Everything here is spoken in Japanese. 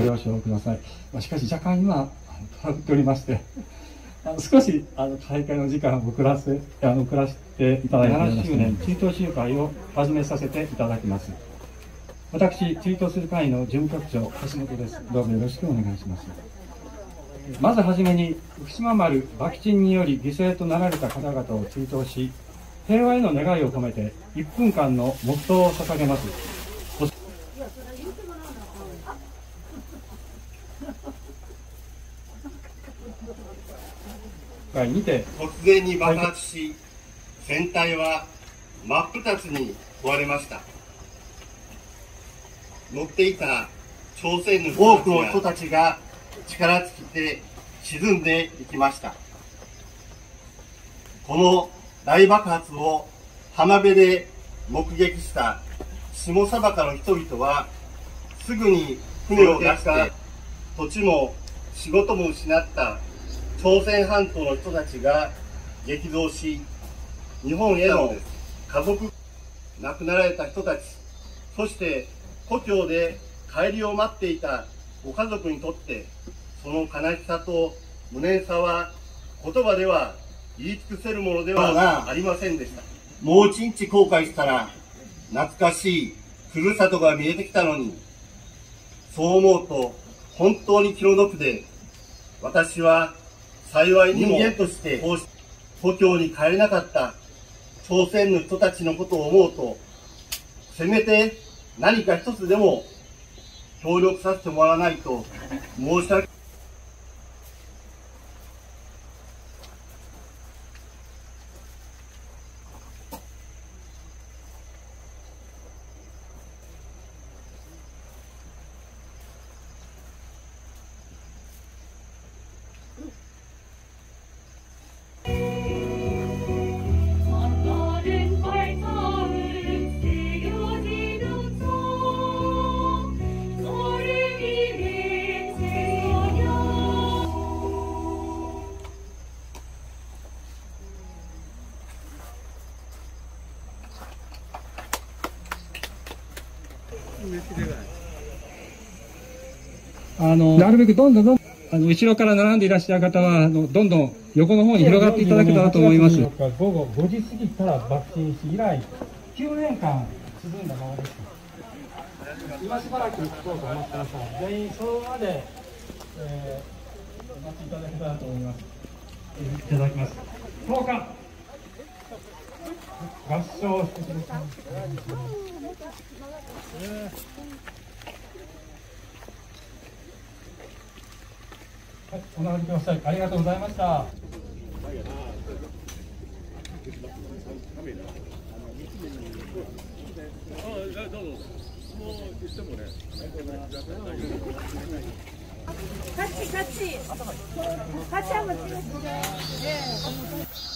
ご了承ください。しかし若干今トラブっておりまして、少し大会の時間を遅らせていただいて7周年追悼集会を始めさせていただきます。私、追悼する会の事務局長、橋本です。どうぞよろしくお願いします。まずはじめに、福島丸爆沈により犠牲となられた方々を追悼し、平和への願いを込めて1分間の黙祷を捧げます。にて突然に爆発し、船体は真っ二つに壊れました。乗っていた朝鮮の多くの人たちが力尽きて沈んでいきました。この大爆発を浜辺で目撃した下佐原の人々は、すぐに船を出して土地も仕事も失った朝鮮半島の人たちが激増し、日本への家族、亡くなられた人たち、そして故郷で帰りを待っていたご家族にとって、その悲しさと無念さは言葉では言い尽くせるものではありませんでした。もう一日後悔したら懐かしいふるさとが見えてきたのに、そう思うと本当に気の毒で、私は幸いにも人間として故郷に帰れなかった朝鮮の人たちのことを思うと、せめて何か一つでも協力させてもらわないと申し訳なるべくどんどん後ろから並んでいらっしゃる方はどんどん横の方に広がっていただけたらと思います。午後5時過ぎから爆沈し以来9年間沈んだままです。今しばらく行こうと思ってますが、全員そのまで、お待ちいただけたらと思います。いただきます。10日合唱してください。はい、お並びください。ありがとうございました。 같이 한번 찍어주세요.